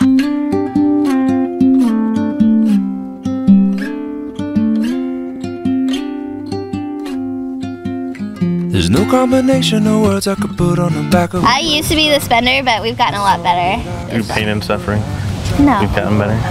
There's no combination of words I could put on the back of. I used to be the spender, but we've gotten a lot better. Through pain and suffering. No. We've gotten better.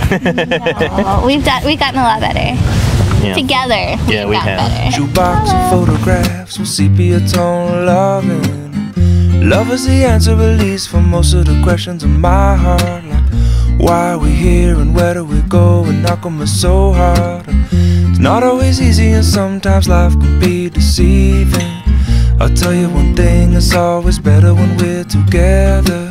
No. We've gotten a lot better. Yeah. Together, yeah, we have. Better. Jukebox of photographs with sepia tone loving. Love is the answer, at least, for most of the questions in my heart. Like, why are we here and where do we go? And how come it's so hard? It's not always easy and sometimes life can be deceiving. I'll tell you one thing, it's always better when we're together.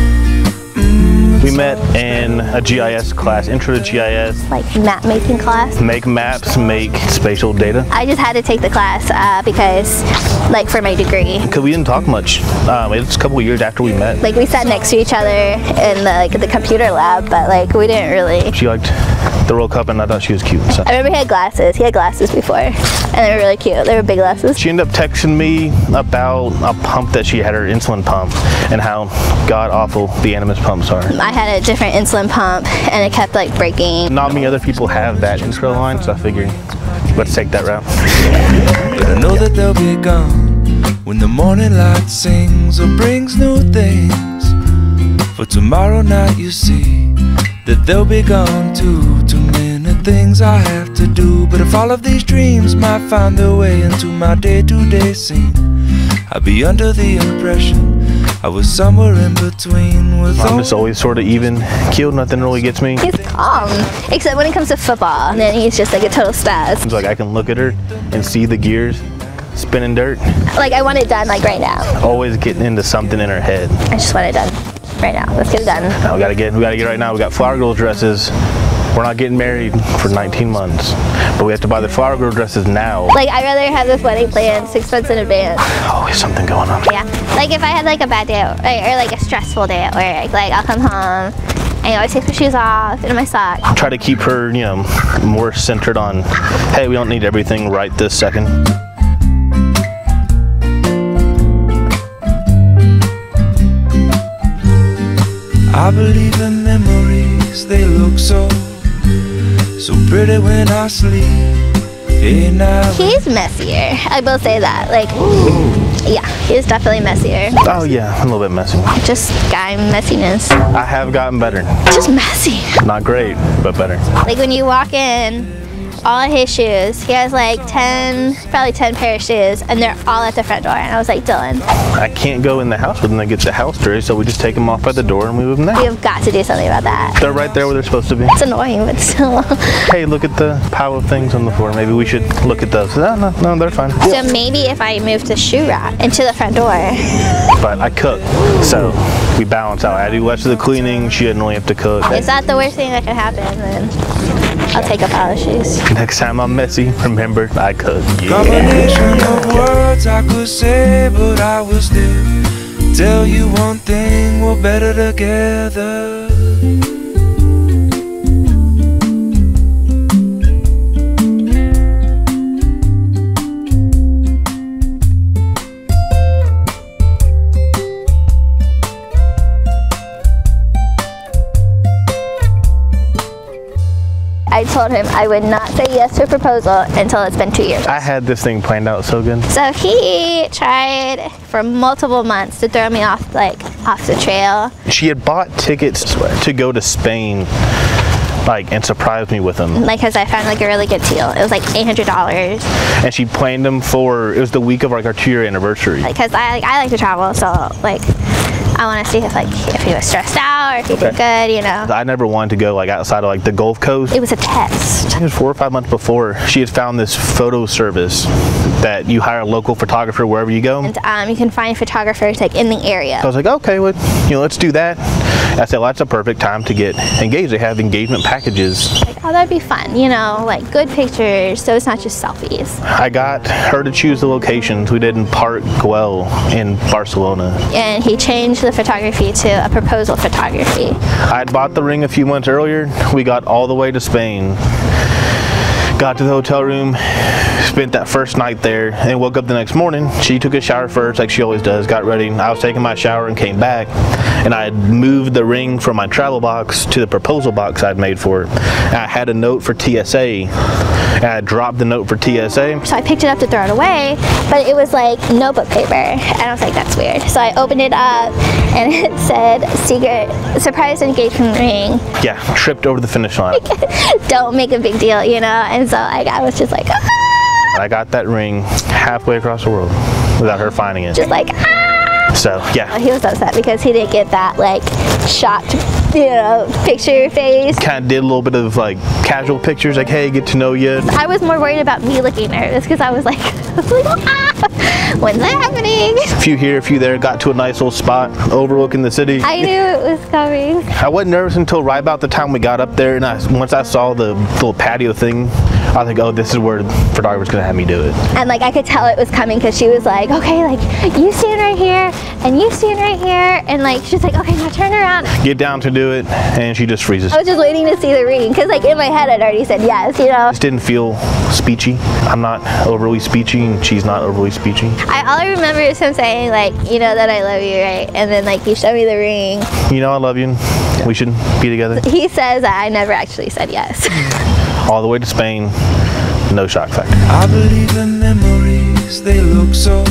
We met in a GIS class, intro to GIS. Like map making class. Make maps, make spatial data. I just had to take the class because, like, for my degree. Because we didn't talk much. It was a couple of years after we met. Like, we sat next to each other in the computer lab, but like we didn't really. She liked the World Cup and I thought she was cute. So. I remember he had glasses. He had glasses before, and they were really cute. They were big glasses. She ended up texting me about a pump that she had, her insulin pump, and how god awful the Animas pumps are. I had a different insulin pump, and it kept like breaking. Not many other people have that intro line, so I figured let's take that route. But I know that they'll be gone when the morning light sings or brings new things. For tomorrow night you see that they'll be gone too. Too many things I have to do. But if all of these dreams might find their way into my day-to-day scene, I'd be under the impression I was somewhere in between. With I'm just always sort of even keeled, nothing really gets me. He's calm, except when it comes to football, and then he's just like a total spaz. It's like I can look at her and see the gears spinning dirt. Like, I want it done like right now. Always getting into something in her head. I just want it done right now. Let's get it done. Now we gotta get right now. We got flower girl dresses. We're not getting married for 19 months, but we have to buy the flower girl dresses now. Like, I'd rather have this wedding planned 6 months in advance. Always something going on. Yeah. Like, if I had like a bad day at, or like a stressful day at work, like I'll come home and I take my shoes off and my socks. Try to keep her, you know, more centered on, hey, we don't need everything right this second. I believe in memories, they look so pretty when I sleep. Hey, now. He's messier, I will say that. Like, yeah, he's definitely messier. Oh yeah, a little bit messy. Just guy messiness. I have gotten better. Just messy. Not great, but better. Like, when you walk in, all of his shoes, he has like probably 10 pair of shoes, and they're all at the front door. And I was like, Dylan, I can't go in the house with them to get the house dirty, so we just take them off by the door and we move them there. you've got to do something about that. They're right there where they're supposed to be. It's annoying, but still. Hey, look at the pile of things on the floor. Maybe we should look at those. No, they're fine. So maybe if I move the shoe rack into the front door. But I cook, so we balance out. I do less of the cleaning. She didn't really have to cook. Is that the worst thing that could happen? Then I'll take a pile of shoes. Next time I'm messy, remember, I cook. Combination of words I could say, but I will still tell you one thing, we're better together. I told him I would not say yes to a proposal until it's been 2 years. I had this thing planned out so good. So he tried for multiple months to throw me off the trail. She had bought tickets to go to Spain, and surprised me with them. Because I found a really good deal. It was like $800. And she planned them for, it was the week of our 2-year anniversary. Because I like to travel, so I want to see if he was stressed out or if he did good, you know. I never wanted to go outside of the Gulf Coast. It was a test. It was 4 or 5 months before. She had found this photo service that you hire a local photographer wherever you go. And you can find photographers in the area. So I was like, okay, well, let's do that. I said, well, that's a perfect time to get engaged. They have engagement packages. Oh, that'd be fun, good pictures, so it's not just selfies. I got her to choose the locations. We did in Park Güell in Barcelona. And he changed the photography to a proposal photography. I had bought the ring a few months earlier. We got all the way to Spain. Got to the hotel room, Spent that first night there and woke up the next morning. She took a shower first, like she always does, got ready. I was taking my shower and came back, and I had moved the ring from my travel box to the proposal box I'd made for her. And I had a note for TSA, and I dropped the note for TSA. So I picked it up to throw it away, but it was like notebook paper, and I was like, that's weird. So I opened it up, and it said, secret, surprise engagement ring. Yeah, tripped over the finish line. Don't make a big deal, you know? And so like, I was just like, ah! I got that ring halfway across the world without her finding it. Just like, ah! So, yeah. He was upset because he didn't get that like shocked, you know, picture face. Kind of did a little bit of like casual pictures, like, hey, get to know you. I was more worried about me looking nervous because I was like, ah, when's that happening? A few here, a few there, got to a nice little spot overlooking the city. I knew it was coming. I wasn't nervous until right about the time we got up there, and once I saw the little patio thing, I think, oh, this is where the photographer's gonna have me do it. And like I could tell it was coming because she was like, okay, like you stand right here and you stand right here, and like she's like, okay, now turn around. Get down to do it, and she just freezes. I was just waiting to see the ring because like in my head I'd already said yes, you know. Just didn't feel speechy. I'm not overly speechy, and she's not overly speechy. All I remember is him saying like, you know that I love you, right? And then like he showed me the ring. You know I love you, and we should be together. He says that I never actually said yes. All the way to Spain, no shock factor. I believe in memories, they look so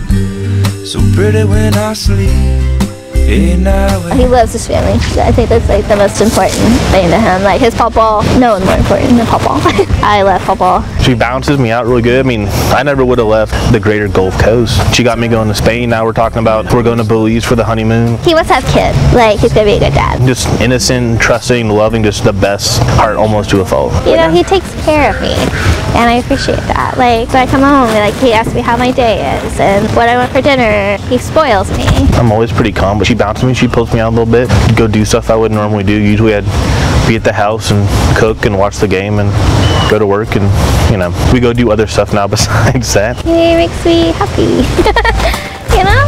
pretty when I sleep. Hey, now He loves his family. I think that's like the most important thing to him. Like his papa, no one's more important than papa. I love papa. She balances me out really good. I mean, I never would have left the greater Gulf Coast. She got me going to Spain. Now we're talking about we're going to Belize for the honeymoon. He must have kids. Like he's gonna be a good dad. Just innocent, trusting, loving, just the best heart almost to a fault. You know, he takes care of me, and I appreciate that. Like when I come home, like he asks me how my day is and what I want for dinner. He spoils me. I'm always pretty calm, but she bounces me. She pulls me out a little bit. Go do stuff I wouldn't normally do. Usually I'd be at the house and cook and watch the game and go to work, and you know, we go do other stuff now besides that. He makes me happy. You know?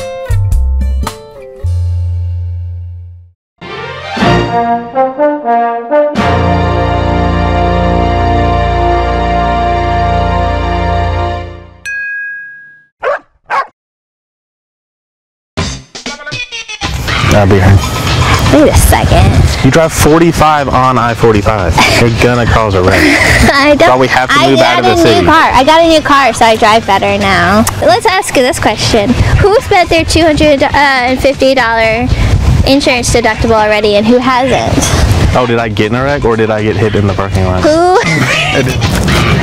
I'll be here. Wait a second. You drive 45 on I-45. You're gonna cause a wreck. I don't. Probably have to move out of the city. I got a new car, so I drive better now. Let's ask you this question: who spent their $250 insurance deductible already, and who hasn't? Oh, did I get in a wreck or did I get hit in the parking lot? Who? I did.